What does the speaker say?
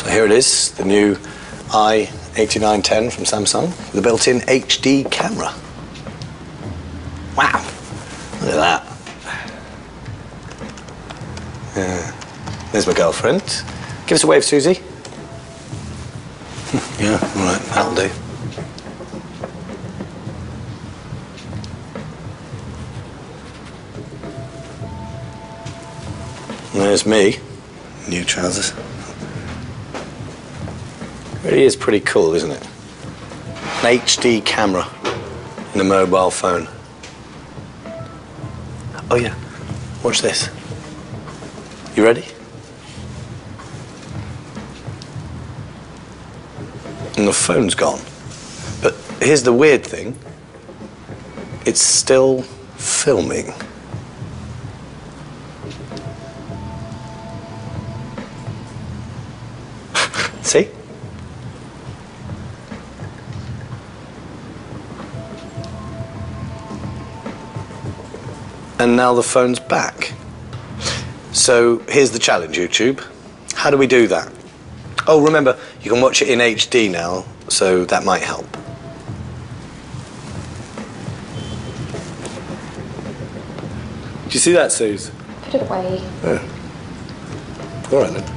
So here it is, the new i8910 from Samsung with a built-in HD camera. Wow, look at that. Yeah. There's my girlfriend. Give us a wave, Susie. Yeah, all right, that'll do. And there's me, new trousers. Really is pretty cool, isn't it? An HD camera in a mobile phone. Oh yeah, watch this. You ready? And the phone's gone. But here's the weird thing. It's still filming. See? And now the phone's back. So here's the challenge, YouTube. How do we do that? Oh, remember, you can watch it in HD now, so that might help. Do you see that, Suze? Put it away. Oh. All right then.